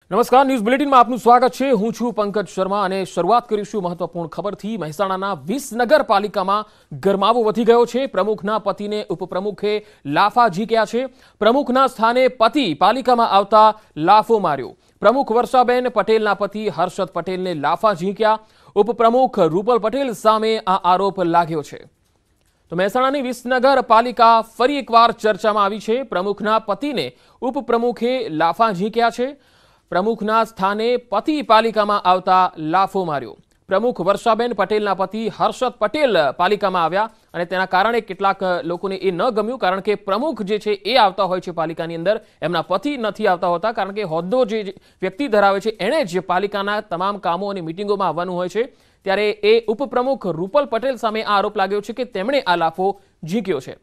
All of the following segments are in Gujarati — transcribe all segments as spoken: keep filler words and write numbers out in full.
નમસ્કાર, ન્યૂઝ બુલેટિનમાં આપનું સ્વાગત છે। હું છું પંકજ શર્મા અને શરૂઆત કરીશું મહત્વપૂર્ણ ખબરથી। મહેસાણાના વીસ નગરપાલિકામાં ગરમાવો વધી ગયો છે। પ્રમુખના પતિને ઉપપ્રમુખે લાફા ઝીક્યા છે। પ્રમુખના સ્થાને પતિ પાલિકામાં આવતા લાફો માર્યો। પ્રમુખ વર્ષાબેન પટેલના પતિ હર્ષદ પટેલને લાફા ઝીક્યા। ઉપપ્રમુખ રૂપલ પટેલ સામે આ આરોપ લાગ્યો છે। તો મહેસાણાની વિસનગર પાલિકા ફરી એકવાર ચર્ચામાં આવી છે। પ્રમુખના પતિને ઉપપ્રમુખે લાફા ઝીક્યા છે। પ્રમુખના સ્થાને પતિ પાલિકામાં આવતા લાફો માર્યો। પ્રમુખ વર્ષાબેન પટેલના પતિ હર્ષદ પટેલ પાલિકામાં આવ્યા અને તેના કારણે કેટલાક લોકોને એ ન ગમ્યું, કારણ કે પ્રમુખ જે છે એ આવતા હોય છે પાલિકાની અંદર, એમના પતિ નથી આવતા હોતા, કારણ કે હોદ્દો જે વ્યક્તિ ધરાવે છે એણે જ પાલિકાના તમામ કામો અને મિટિંગોમાં આવવાનું હોય છે। ત્યારે એ ઉપપ્રમુખ રૂપલ પટેલ સામે આ આરોપ લાગ્યો છે કે તેમણે આ લાફો ઝીક્યો છે।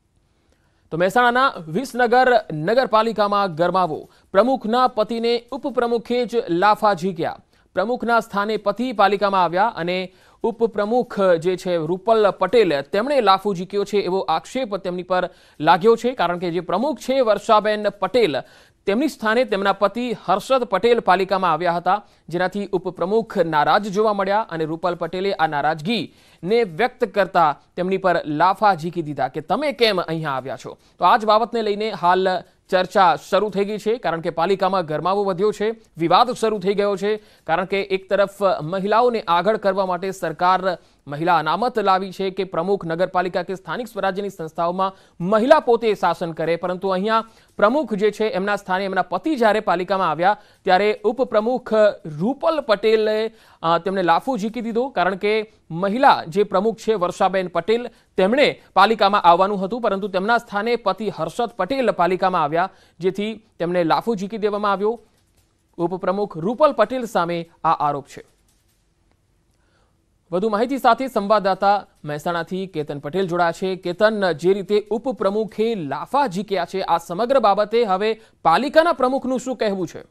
તો મહેસાણાના વિસનગર નગરપાલિકામાં ગરમાવો। પ્રમુખના પતિને ઉપપ્રમુખે જ લાફા ઝીક્યા। પ્રમુખના સ્થાને પતિ પાલિકામાં આવ્યા અને ઉપપ્રમુખ જે છે રૂપલ પટેલ તેમણે લાફો ઝીક્યો છે એવો આક્ષેપ તેમની પર લાગ્યો છે, કારણ કે જે પ્રમુખ છે વર્ષાબેન પટેલ તેમની સ્થાને તેમના પતિ હર્ષદ પટેલ પાલિકામાં આવ્યા હતા, જેનાથી ઉપપ્રમુખ નારાજ જોવા મળ્યા અને રૂપલ પટેલે આ નારાજગી ને વ્યક્ત કરતા તેમની પર લાફા ઝીકી દીધા કે તમે કેમ અહીંયા આવ્યા છો। તો આ જ બાબતને લઈને હાલ ચર્ચા શરૂ થઈ ગઈ છે, કારણ કે પાલિકામાં ગરમાવો વધ્યો છે, વિવાદ શરૂ થઈ ગયો છે, કારણ કે એક તરફ મહિલાઓને આગળ કરવા માટે સરકાર મહિલા અનામત લાવી છે કે પ્રમુખ નગરપાલિકા કે સ્થાનિક સ્વરાજ્યની સંસ્થાઓમાં મહિલા પોતે શાસન કરે, પરંતુ અહીંયા પ્રમુખ જે છે એમના સ્થાને એમના પતિ જ્યારે પાલિકામાં આવ્યા ત્યારે ઉપપ્રમુખ રૂપલ પટેલે તેમને લાફો ઝીકી દીધો, કારણ કે મહિલા જે પ્રમુખ છે વર્ષાબેન પટેલ તેમણે પાલિકામાં આવવાનું હતું, પરંતુ તેમના સ્થાને પતિ હર્ષદ પટેલ પાલિકામાં આવ્યા, જેથી તેમને લાફો ઝીકી દેવામાં આવ્યો। ઉપપ્રમુખ રૂપલ પટેલ સામે આ આરોપ છે। વધુ માહિતી સાથે સંવાદદાતા મહેસાણાથી કેતન પટેલ જોડાયા છે। કેતન, જે રીતે ઉપપ્રમુખે લાફા ઝીક્યા છે, આ સમગ્ર બાબતે હવે પાલિકાના પ્રમુખનું શું કહેવું છે?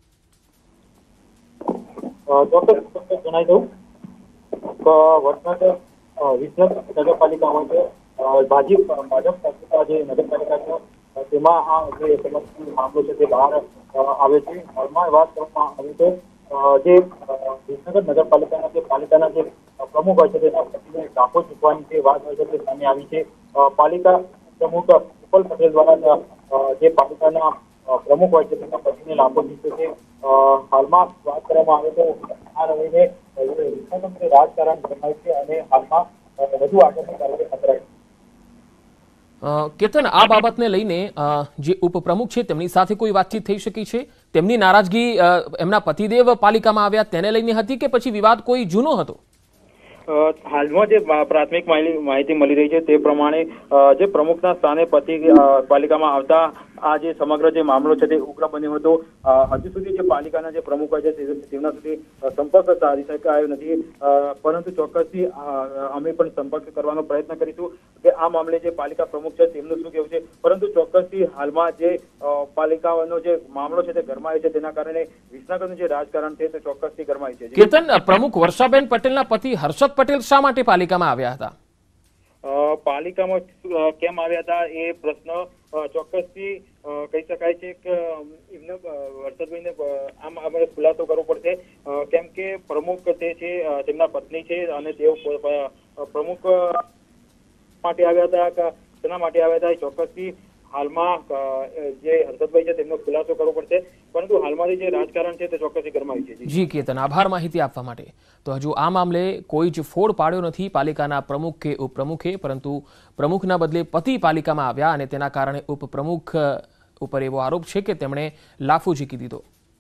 ચોક્કસ જણાવી દઉં વડનગર વિસનગર નગરપાલિકામાં છે ભાજપ ભાજપ જે નગરપાલિકા છે તેમાં આ જે સમસ્યાનો મામલો છે તે બહાર આવે છે। હાલમાં વાત કરવામાં આવે તો જે વિસનગર નગરપાલિકાના જે પાલિકાના જે પ્રમુખ હોય છે તેના પતિને લાફો ઝીકવાની જે વાત હોય છે તે સામે આવી છે। પાલિકા પ્રમુખ રૂપલ પટેલ દ્વારા જે પાલિકાના પ્રમુખ હોય છે તેના પતિને લાફો ઝીક્યો છે। હાલમાં વાત કરવામાં આવે તો આ રહીને વિસનગર રાજકારણ જણાય છે અને હાલમાં વધુ આગળની કાર્યવાહી હાથ ધરાઈ છે। કેતન, આ બાબતને લઈને જે ઉપપ્રમુખ છે તેમની સાથે કોઈ વાતચીત થઈ શકી છે? તેમની નારાજગી એમના પતિદેવ પાલિકામાં આવ્યા તેને લઈને હતી કે પછી વિવાદ કોઈ જૂનો હતો? હાલમાં જે પ્રાથમિક માહિતી મળી રહી છે તે પ્રમાણે જે પ્રમુખના સ્થાને પતિ પાલિકામાં આવતા આ જે સમગ્ર જે મામલો છે તે ઉગ્ર બન્યો હતો। હજુ સુધી જે પાલિકાના જે પ્રમુખ હોય છે તેમના સુધી સંપર્ક સાધી શકાયો નથી, પરંતુ ચોક્કસથી અમે પણ સંપર્ક કરવાનો પ્રયત્ન કરીશું કે આ મામલે જે પાલિકા પ્રમુખ છે તેમનું શું કહેવું છે, પરંતુ ચોક્કસથી હાલમાં જે પાલિકાનો જે મામલો છે તે ગરમાયો છે, તેના કારણે વિસનગરનું જે રાજકારણ છે તે ચોક્કસથી ગરમાયું છે। કેતન, પ્રમુખ વર્ષાબેન પટેલના પતિ હર્ષદ પટેલ શા માટે પાલિકામાં આવ્યા હતા? પાલિકામાં કેમ આવ્યા હતા એ પ્રશ્ન ચોક્કસથી કહી શકાય છે કે એમને હર્ષદભાઈને આમ આપણે ખુલાસો કરવો પડશે, કેમ કે પ્રમુખ તે છે તેમના પત્ની છે અને તેઓ પ્રમુખ માટે આવ્યા હતા કે તેના માટે આવ્યા હતા, ચોક્કસથી હાલમાં જે હર્ષદભાઈ છે તેમનો ખુલાસો કરવો પડશે, પરંતુ હાલમાં જે રાજકારણ છે તે ચોક્કસથી ગરમાયું છે। જી કેતન, આભાર માહિતી આપવા માટે। તો હજુ આ મામલે કોઈ જ ફોડ પાડ્યો નથી પાલિકાના પ્રમુખ કે ઉપપ્રમુખે, પરંતુ પ્રમુખના બદલે પતિ પાલિકામાં આવ્યા અને તેના કારણે ઉપપ્રમુખ ઉપર એવો આરોપ છે કે તેમણે લાફો ઝીકી દીધો।